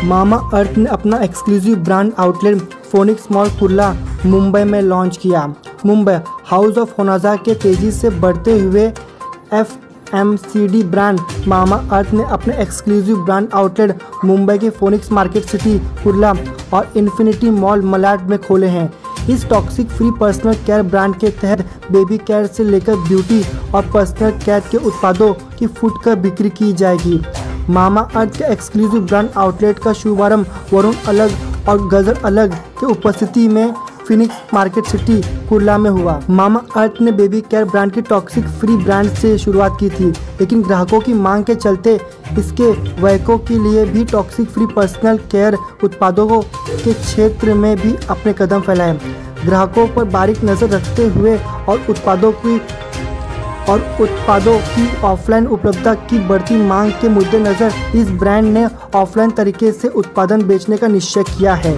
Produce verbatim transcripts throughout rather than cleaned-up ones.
मामा अर्थ ने अपना exclusive brand outlet Phoenix Mall Kurla Mumbai में लॉन्च किया। मुंबई हाउस ऑफ होनाजा के तेजी से बढ़ते हुए F M C D brand Mamaearth ने अपने एक्सक्लूसिव ब्रांड आउटलेट मुंबई के फोनिक्स मार्केट सिटी कुर्ला और इन्फिनिटी मॉल मलाड में खोले हैं। इस toxic free personal care brand के तहत बेबी केयर से लेकर ब्यूटी और पर्सनल केयर के उत्पादों की फुटकर बिक्री की जाएगी। मामा अर्थ के एक्सक्लूसिव ब्रांड आउटलेट का शुभारंभ वरुण अलग और गजर अलग के उपस्थिति में फिनिक्स मार्केट सिटी कुर्ला में हुआ। मामा अर्थ ने बेबी केयर ब्रांड की टॉक्सिक फ्री ब्रांड से शुरुआत की थी, लेकिन ग्राहकों की मांग के चलते इसके वैको के लिए भी टॉक्सिक फ्री पर्सनल केयर उत्पादों के क्षेत्र में भी अपने कदम फैलाए। ग्राहकों पर बारीक नज़र रखते हुए और उत्पादों की और उत्पादों की ऑफलाइन उपलब्धता की बढ़ती मांग के मद्देनजर इस ब्रांड ने ऑफलाइन तरीके से उत्पादन बेचने का निश्चय किया है।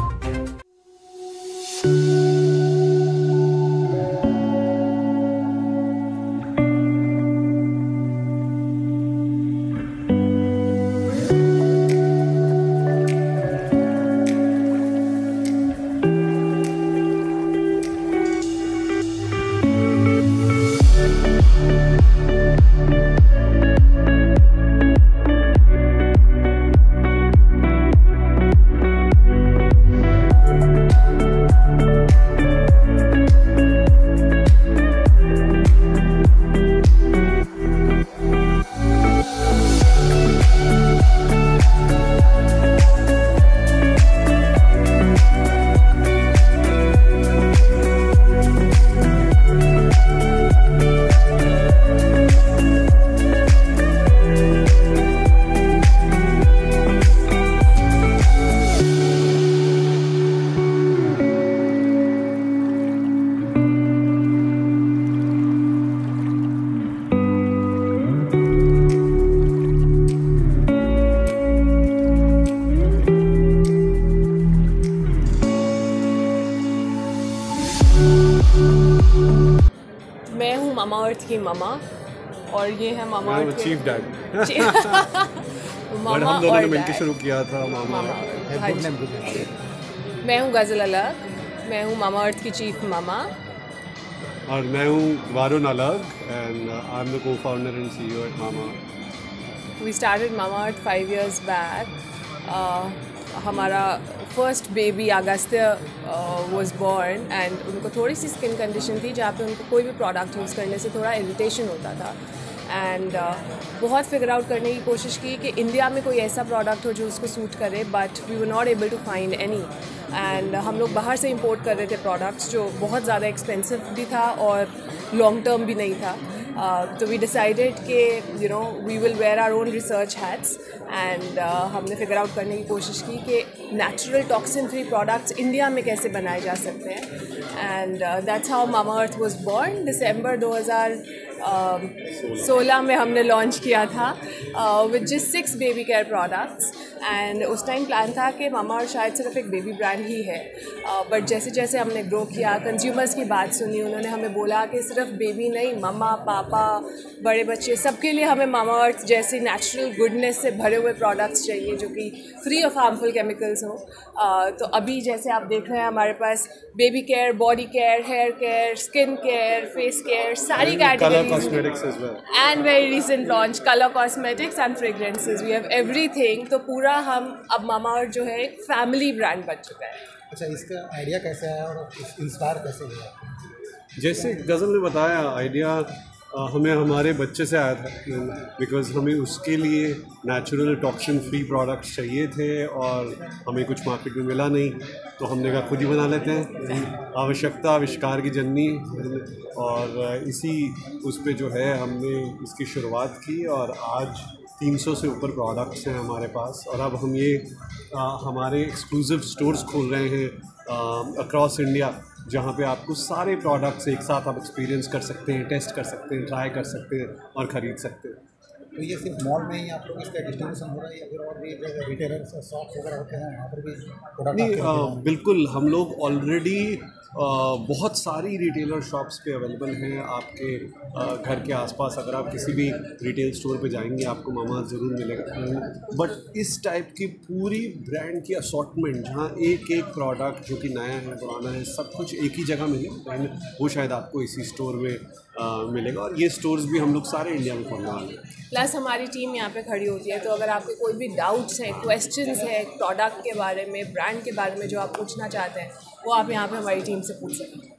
मैं हूँ मामा अर्थ की मामा और ये है मामा अर्थ चीफ डैड। मामा हम दोनों और ने मिलकर डैड। शुरू किया था मामा। हाँ जी। मैं हूँ गजल अलग, मैं हूँ मामा अर्थ की चीफ मामा। और मैं हूँ Varun Alagh and I am the co-founder and CEO at Mama. We started Mamaearth five years back. हमारा first baby Agastya was born and उनको थोड़ी सी स्किन कंडीशन थी जहाँ पे उनको कोई भी प्रोडक्ट यूज़ करने से थोड़ा इरिटेशन होता था एंड uh, बहुत फिगर आउट करने की कोशिश की कि इंडिया में कोई ऐसा प्रोडक्ट हो जो उसको सूट करे, but we were not able to find any and हम लोग बाहर से इंपोर्ट कर रहे थे प्रोडक्ट्स जो बहुत ज़्यादा एक्सपेंसिव भी था और लॉन्ग टर्म भी नहीं था। तो वी डिसाइडेड कि you know we will wear our own research hats and हमने फिगर आउट करने की कोशिश की कि natural toxin free products India में कैसे बनाए जा सकते हैं and that's how Mamaearth was born. दिसंबर दो हज़ार सोलह में हमने लॉन्च किया था with just six baby care products and उस टाइम प्लान था कि मामा अर्थ शायद सिर्फ एक बेबी ब्रांड ही है, बट uh, जैसे जैसे हमने ग्रो किया, कंज्यूमर्स की बात सुनी, उन्होंने हमें बोला कि सिर्फ बेबी नहीं, मम्मा पापा बड़े बच्चे सबके लिए हमें मामा अर्थ जैसी नेचुरल गुडनेस से भरे हुए प्रोडक्ट्स चाहिए जो कि फ्री ऑफ हार्मफुल केमिकल्स हो। uh, तो अभी जैसे आप देख रहे हैं हमारे पास baby care, body care, hair care, skin care, face care, सारी categories cosmetics as well. And very recent launch, color cosmetics and fragrances. We have everything. तो पूरा हम अब मामा अर्थ जो है एक फैमिली ब्रांड बन चुका है। अच्छा, इसका आइडिया कैसे आया और इंस्पायर कैसे हुआ? जैसे गज़ल ने बताया, आइडिया हमें हमारे बच्चे से आया था बिकॉज़ हमें उसके लिए नेचुरल टॉक्सिन फ्री प्रोडक्ट्स चाहिए थे और हमें कुछ मार्केट में मिला नहीं, तो हमने कहा खुद ही बना लेते हैं। आवश्यकता आविष्कार की जननी, और इसी उस पे जो है हमने इसकी शुरुआत की और आज तीन सौ से ऊपर प्रोडक्ट्स हैं हमारे पास। और अब हम ये आ, हमारे एक्सक्लूसिव स्टोर्स खोल रहे हैं अक्रॉस इंडिया, जहाँ पे आपको सारे प्रोडक्ट्स एक साथ आप एक्सपीरियंस कर सकते हैं, टेस्ट कर सकते हैं, ट्राई कर सकते हैं और ख़रीद सकते हैं। तो ये सिर्फ मॉल में ही आप लोग इसका डिस्ट्रीब्यूशन हो रहा है या फिर और भी जो रिटेलर्स शॉप्स वगैरह होते हैं वहाँ पर भी प्रोडक्ट? नहीं, आ, बिल्कुल, हम लोग ऑलरेडी बहुत सारी रिटेलर शॉप्स पे अवेलेबल हैं आपके घर के आसपास। अगर आप किसी भी रिटेल स्टोर पे जाएंगे आपको मामाअर्थ ज़रूर मिलेगा। बट इस टाइप की पूरी ब्रांड की असॉर्टमेंट, जहाँ एक एक प्रोडक्ट जो कि नया है पुराना है सब कुछ एक ही जगह मिले, एंड वो शायद आपको इसी स्टोर में आ, मिलेगा। और ये स्टोर्स भी हम लोग सारे इंडिया में खोलने वाले हैं। प्लस हमारी टीम यहाँ पे खड़ी होती है, तो अगर आपके कोई भी डाउट्स हैं, क्वेश्चंस हैं प्रोडक्ट के बारे में, ब्रांड के बारे में जो आप पूछना चाहते हैं, वो आप यहाँ पे हमारी टीम से पूछ सकते हैं।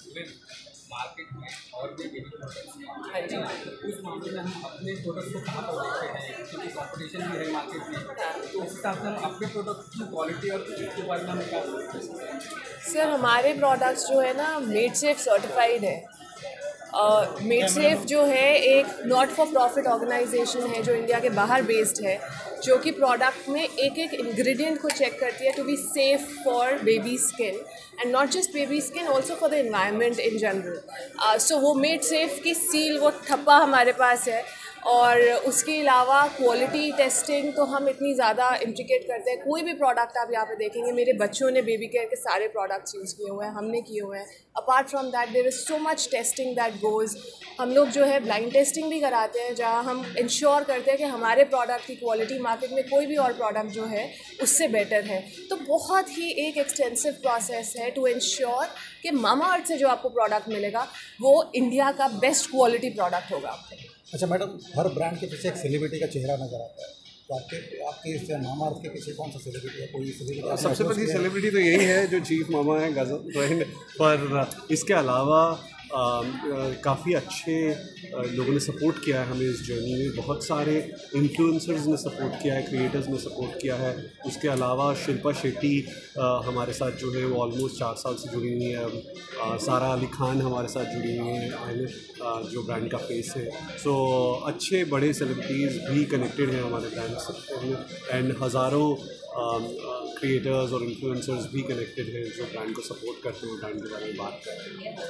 हाँ जी, उस मामले में हम अपने प्रोडक्ट को कहाँ पर देखते हैं, क्योंकि कॉम्पिटिशन भी है मार्केट में, तो उस हिसाब से हम अपने प्रोडक्ट की क्वालिटी और उसके बारे में हम क्या बोलते हैं? सर हमारे प्रोडक्ट्स जो है ना मेड सेफ सर्टिफाइड है। मेड uh, सेफ जो है एक नॉट फॉर प्रॉफिट ऑर्गेनाइजेशन है जो इंडिया के बाहर बेस्ड है, जो कि प्रोडक्ट में एक एक इंग्रेडिएंट को चेक करती है to be safe for baby skin, and not just baby skin, also for the environment in general. So वो मेड सेफ की सील, वो ठप्पा हमारे पास है। और उसके अलावा क्वालिटी टेस्टिंग तो हम इतनी ज़्यादा इंट्रिकेट करते हैं। कोई भी प्रोडक्ट आप यहाँ पे देखेंगे, मेरे बच्चों ने बेबी केयर के सारे प्रोडक्ट्स यूज़ किए हुए हैं, हमने किए हुए हैं। Apart from that there is so much testing that goes. हम लोग जो है ब्लाइंड टेस्टिंग भी कराते हैं, जहाँ हम इंश्योर करते हैं कि हमारे प्रोडक्ट की क्वालिटी मार्केट में कोई भी और प्रोडक्ट जो है उससे बेटर है। तो बहुत ही एक एक्सटेंसिव प्रोसेस है टू इंश्योर कि मामाअर्थ से जो आपको प्रोडक्ट मिलेगा वो इंडिया का बेस्ट क्वालिटी प्रोडक्ट होगा। अच्छा मैडम, हर ब्रांड के पीछे एक सेलिब्रिटी का चेहरा नजर आता है, तो आपके आपके इस मामाअर्थ के पीछे कौन सा सेलिब्रिटी है? कोई सेलिब्रिटी? सबसे बड़ी सेलिब्रिटी तो यही है जो चीफ मामा है गजल। पर इसके अलावा काफ़ी अच्छे आ, लोगों ने सपोर्ट किया है हमें इस जर्नी में। बहुत सारे इन्फ्लुएंसर्स ने सपोर्ट किया है, क्रिएटर्स ने सपोर्ट किया है। उसके अलावा शिल्पा शेट्टी आ, हमारे साथ जो है वो ऑलमोस्ट चार साल से जुड़ी हुई है। आ, सारा अली खान हमारे साथ जुड़ी हुई हैं, जो ब्रांड का फेस है। सो so, अच्छे बड़े सेलिब्रिटीज़ भी कनेक्टेड हैं हमारे ब्रांड से, एंड हज़ारों क्रिएटर्स और इन्फ्लुएंसर्स भी कनेक्टेड हैं जो ब्रांड को सपोर्ट करते हैं, ब्रांड के बारे में बात करते हैं।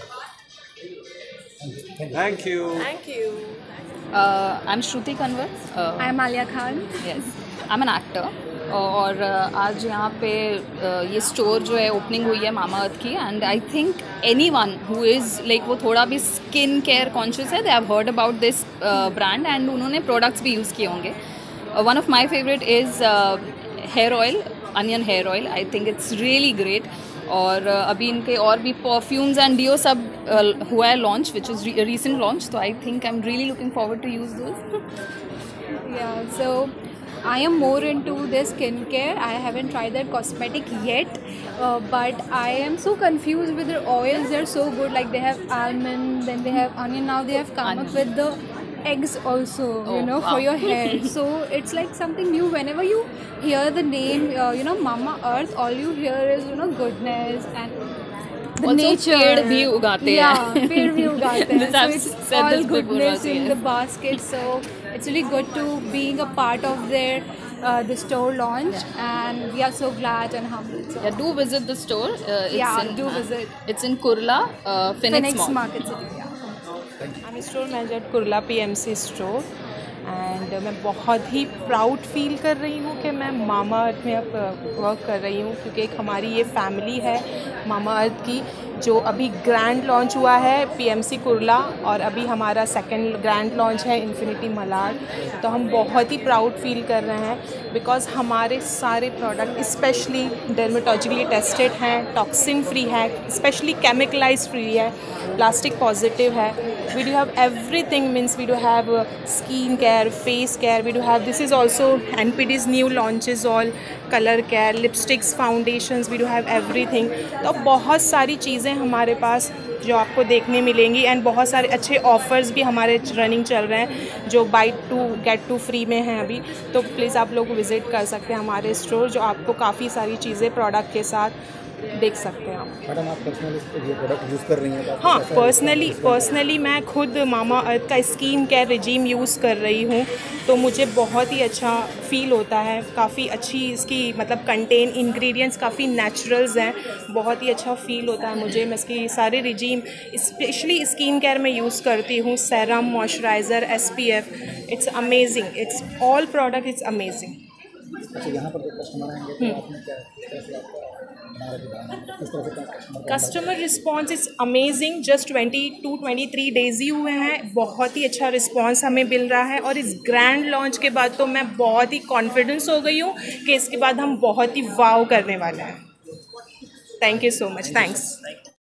Thank you. Thank you. Uh, I'm Shruti Kanwar. Uh, I'm Alia Khan. Yes, I'm an actor. और आज यहाँ पे ये स्टोर जो है ओपनिंग हुई है मामाअर्थ की, and I think any one who is like वो थोड़ा भी स्किन केयर कॉन्शियस है, they have heard about this brand, and उन्होंने प्रोडक्ट्स भी यूज़ किए होंगे। One of my favourite is hair oil, onion hair oil. I think it's really great. और uh, अभी इनके और भी परफ्यूम्स एंड डियो सब uh, हुआ है launch, which is recent launch, तो I think I am really looking forward to use this. Yeah, so I am more into this skincare. I haven't tried that cosmetic yet, uh, but I am so confused with their oils. They're so good. Like they have almond, then they have onion. Now they have come Onion. up with the eggs also, Oh, you know, wow. for your hair. So it's like something new. Whenever you hear the name, uh, you know, Mamaearth, all you hear is, you know, goodness and the Also, nature. पेड़ भी उगाते yeah, हैं। पेड़ भी उगाते हैं. This So I've it's said all this before goodness also, in yes. the basket. So it's really good to being a part of their uh, the store launch, and we are so glad and humbled. So Yeah, do visit the store. Uh, it's Yeah, in, do uh, visit. It's in Kurla, uh, Phoenix, Phoenix Mall. Market City. Yeah. I'm a store manager at Kurla P M C store, and मैं बहुत ही proud feel कर रही हूँ कि मैं Mamaearth में अब work कर रही हूँ, क्योंकि एक हमारी ये फैमिली है मामाअर्थ की, जो अभी ग्रैंड लॉन्च हुआ है पीएमसी कुर्ला, और अभी हमारा सेकंड ग्रैंड लॉन्च है इन्फिनिटी मलाड। तो हम बहुत ही प्राउड फील कर रहे हैं बिकॉज़ हमारे सारे प्रोडक्ट स्पेशली डर्मेटोलॉजिकली टेस्टेड हैं, टॉक्सिन फ्री है, स्पेशली केमिकलाइज फ्री है, प्लास्टिक पॉजिटिव है। We do have everything, means we do have skin care, face care, we do have, this is also N P Ds new launches, all colour care, lipsticks, foundations, we do have everything. तो बहुत सारी चीज़ें हमारे पास जो आपको देखने मिलेंगी, and बहुत सारे अच्छे ऑफ़र्स भी हमारे रनिंग चल रहे हैं जो buy two get two free में हैं अभी। तो प्लीज़ आप लोग विज़िट कर सकते हैं हमारे स्टोर, जो आपको काफ़ी सारी चीज़ें प्रोडक्ट के साथ देख सकते हैं आप। मैडम, आप पर्सनली ये प्रोडक्ट यूज़ कर रही हैं? हाँ, पर्सनली पर्सनली मैं खुद मामाअर्थ का स्किन केयर रिजीम यूज़ कर रही हूँ, तो मुझे बहुत ही अच्छा फ़ील होता है। काफ़ी अच्छी इसकी मतलब कंटेन इंग्रेडिएंट्स काफ़ी नेचुरल्स हैं, बहुत ही अच्छा फ़ील होता है मुझे। मैं इसकी सारे रिजीम स्पेशली स्किन केयर में यूज़ करती हूँ, serum, moisturiser, S P F, it's amazing, it's all product it's amazing. अच्छा, यहाँ पर जो कस्टमर आएंगे तो आपने क्या कैसे आपका बना रहे थे brand में? किस तरह से customer customer response is amazing. Just twenty two twenty three days ही हुए हैं, बहुत ही अच्छा रिस्पॉन्स हमें मिल रहा है और इस ग्रैंड लॉन्च के बाद तो मैं बहुत ही कॉन्फिडेंस हो गई हूँ कि इसके बाद हम बहुत ही वाव करने वाले हैं। Thank you so much, thanks.